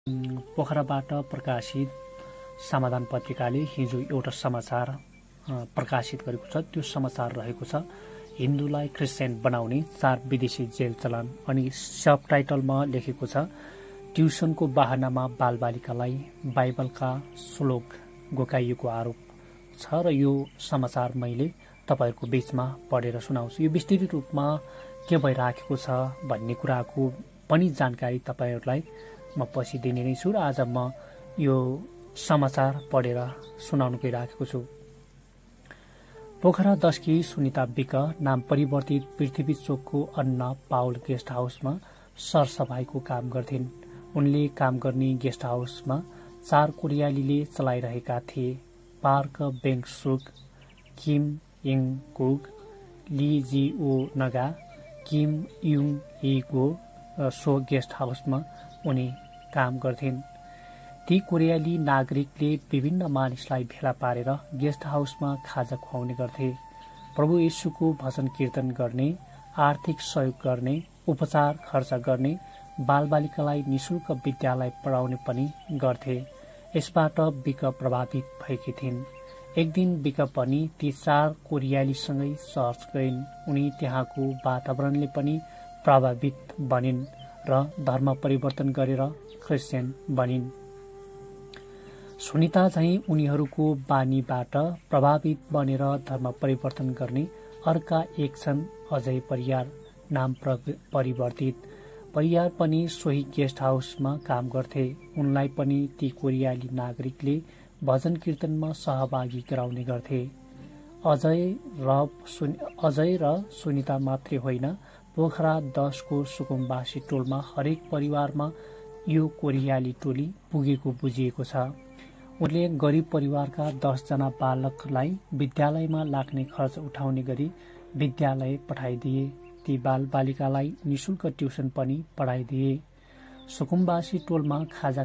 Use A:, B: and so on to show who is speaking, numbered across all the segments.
A: पोखराबाट प्रकाशित समाधान पत्रिकाले हिजो एउटा समाचार प्रकाशित गरेको छ। त्यो समाचार रहेको छ हिन्दूलाई क्रिस्चियन बनाउने 4 विदेशी जेल चलान। अनि सब टाइटलमा लेखेको छ ट्युसनको बहानामा बालबालिकालाई बाइबलका श्लोक घोकाइएको आरोप छ। र यो समाचार मैले तपाईहरुको बीचमा पढेर सुनाउँछु। यो विस्तृत रूपमा के भइराखेको छ भन्ने कुराको पनि जानकारी तपाईहरुलाई म पछि दिने नै छु। र आज म यो समाचार पढेर सुनाउन गइराखेको छु। पोखरा 10 की सुनिता विक नाम परिवर्तित पृथ्वी चोकको अन्ना पाउल गेस्ट हाउसमा सरसफाईको काम गर्थिन्। उनले काम गर्ने गेस्ट हाउसमा 4 कोरियालीले चलाइरहेका थिए। पार्क बेङ सुक, किम इङ कुक, ली Ji O Nga, Kim Yung Hee गो सो गेस्ट हाउसमा उनी काम गर्थिन्। ती कोरियाली नागरिकले विभिन्न मानिसलाई भेला पारेर गेस्ट हाउसमा खाजा खुवाउने गर्थे। प्रभु येशूको भजन कीर्तन गर्ने, आर्थिक सहयोग गर्ने, उपचार खर्च गर्ने, बालबालिकालाई निशुल्क विद्यालय पढाउने पनि गर्थे। यसबाट विक प्रभावित भएकी थिइन्। एक दिन विक पनि ती 4 कोरियालीसँगै चर्च गइन्। उनी त्यहाँको वातावरणले पनि प्रभावित बनिन् र धर्म परिवर्तन गरेर क्रिस्चियन बनिन्। सुनिता चाहिँ उनीहरूको बानीबाट प्रभावित बनेर धर्म परिवर्तन गर्ने अर्का एक छन् अजय परियार। नाम परिवर्तित परियार पनि सोही गेस्ट हाउसमा काम गर्थे। उनलाई पनि ती कोरियाली नागरिकले भजन कीर्तनमा सहभागी गराउने गर्थे। अजय र सुनिता मात्रै होइन, पोखरा 10 को सुकुम्बासी टोलमा हरेक परिवारमा यो कोरियाली टोली पुगेको बुझिएको छ। उनले गरिब परिवारका 10 जना बालकलाई विद्यालयमा लाग्ने खर्च उठाउने गरी विद्यालय पठाइदिए। ती बालबालिकालाई निशुल्क ट्युसन पनि पढाइदिए। सुकुम्बासी टोलमा खाजा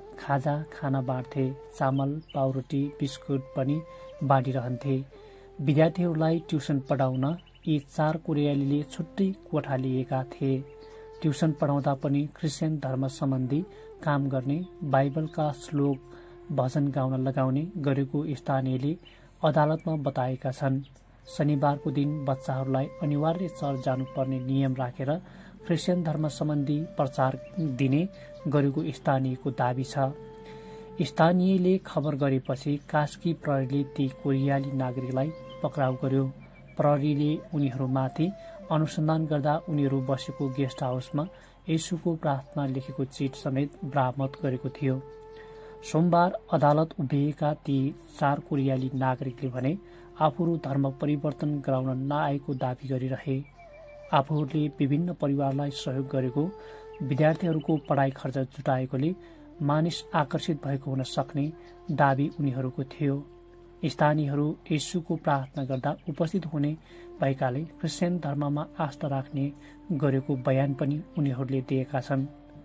A: खाना बाँड्थे। चामल, पाउरोटी, बिस्कुट पनि बाँडिरहन्थे। विद्यार्थीहरूलाई ट्युसन पढाउन यी 4 कोरियालीले छुट्टै कोठा लिएका थिए। ट्युसन पढाउँदा पनि क्रिस्चियन धर्म सम्बन्धी काम गर्ने, बाइबलका श्लोक भजन गाउन लगाउने गरेको स्थानीयले अदालतमा बताएका छन्। शनिबारको दिन बच्चाहरूलाई अनिवार्य चर्च जानुपर्ने नियम राखेर क्रिस्चियन धर्म सम्बन्धी प्रचार दिने गरेको स्थानीयको दाबी छ। स्थानीयले खबर गरेपछि कास्की प्रहरीले ती कोरियाली नागरिकलाई पक्राउ गर्यो। प्रहरीले उनीहरूमाथि अनुसन्धान गर्दा उनीहरू बसेको गेस्ट हाउसमा येशूको प्रार्थना लेखेको चिट समेत बरामद गरेको थियो। सोमबार अदालत उभिएका ती 4 कोरियाली नागरिकले भने आफूहरू धर्म परिवर्तन गराउन नआएको दावी गरिरहे। आफूहरूले विभिन्न परिवारलाई सहयोग गरेको, विद्यार्थीहरूको पढाइ खर्च जुटाएकोले मानिस आकर्षित भएको हुन सक्ने दावी उनीहरूको थियो। स्थानीयहरू येशूको प्रार्थना गर्दा उपस्थित हुने भएकाले क्रिस्चियन धर्ममा आस्था राख्ने गरेको बयान पनि उनीहरूले दिएका छन्।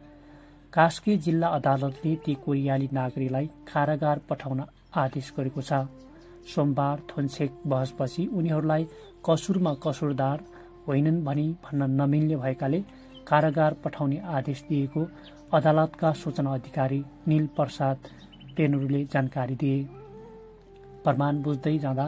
A: कास्की जिल्ला अदालतले ती कोरियाली नागरिकलाई कारागार पठाउन आदेश गरेको छ। सोमबार थोन्सेक बहसपछि उनीहरूलाई कसुरमा कसुरदार होइनन् भनी भन्न नमिल्ने भएकाले कारागार पठाउने आदेश दिएको अदालतका सूचना अधिकारी नील प्रसाद पेनुरुले जानकारी दिए। प्रमाण बुझ्दै जाँदा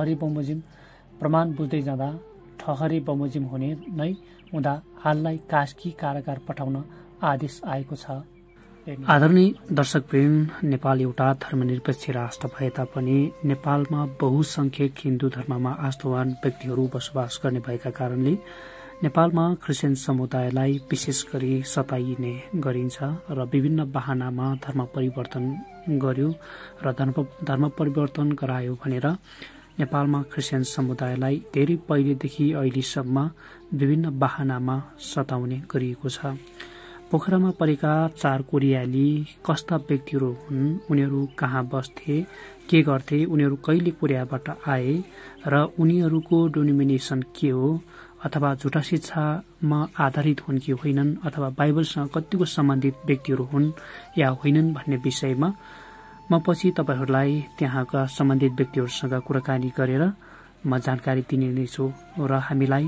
A: ठहरे बमोजिम हुने नै हुँदा हाललाई कास्की कारागार पठाउन आदेश आएको छ। आदरणीय दर्शकवृन्द, नेपाल एउटा धर्मनिरपेक्ष राष्ट्र भए तापनि नेपालमा बहुसंख्यक हिन्दू धर्ममा आस्थावान व्यक्तिहरू बसोबास गर्ने भएका कारणले नेपालमा क्रिस्चियन समुदायलाई विशेष गरी सताइने गरिन्छ र विभिन्न बहानामा धर्म परिवर्तन गर्यो र धर्म परिवर्तन गरायो भनेर नेपालमा क्रिस्चियन समुदायलाई धेरै पहिलेदेखि अहिलेसम्म विभिन्न बहानामा सताउने गरिएको छ। पोखरामा परेका 4 कोरियाली कस्ता व्यक्तिहरू हुन्, उनीहरू कहाँ बस्थे, के गर्थे, उनीहरू कहिले कोरियाबाट आए र उनीहरूको डिनोमिनेसन के हो, अथवा झुटा शिक्षामा आधारित हुन् कि होइनन्, अथवा बाइबलसँग कतिको सम्बन्धित व्यक्तिहरू हुन् या होइनन् भन्ने विषयमा म पछि तपाईहरूलाई त्यहाँका सम्बन्धित व्यक्तिहरूसँग कुराकानी गरेर म जानकारी दिने नै छु र हामीलाई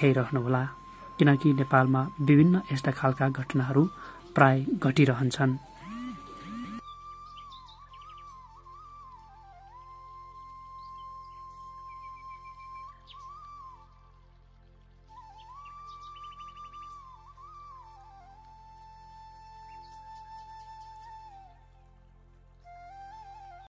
A: पछ्याइरहनुहोला, किनकि नेपालमा विभिन्न यस्ता खालका घटनाहरू प्राय घटिरहन्छन्।